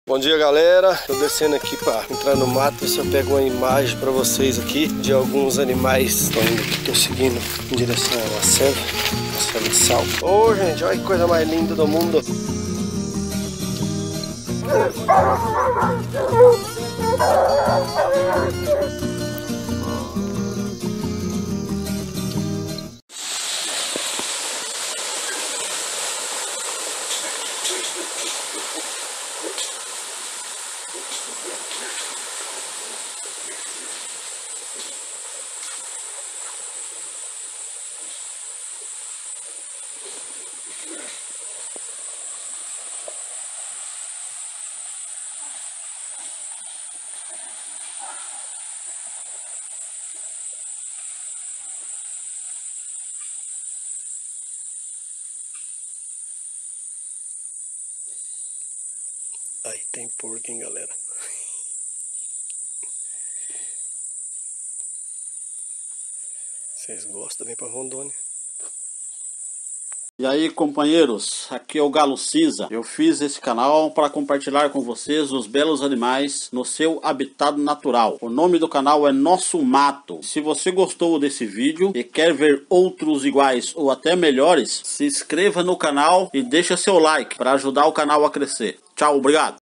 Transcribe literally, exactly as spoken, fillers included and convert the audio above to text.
Bom dia, galera. Tô descendo aqui para entrar no mato, ver se eu pego uma imagem para vocês aqui de alguns animais. Tô indo aqui, tô seguindo em direção a uma selva, uma selva de sal. Ô, oh, gente, olha que coisa mais linda do mundo. Aí tem porco, hein, galera. Vocês gostam? Vem pra Rondônia. E aí, companheiros, aqui é o Galo Cinza. Eu fiz esse canal para compartilhar com vocês os belos animais no seu habitat natural. O nome do canal é Nosso Mato. Se você gostou desse vídeo e quer ver outros iguais ou até melhores, se inscreva no canal e deixa seu like para ajudar o canal a crescer. Tchau, obrigado!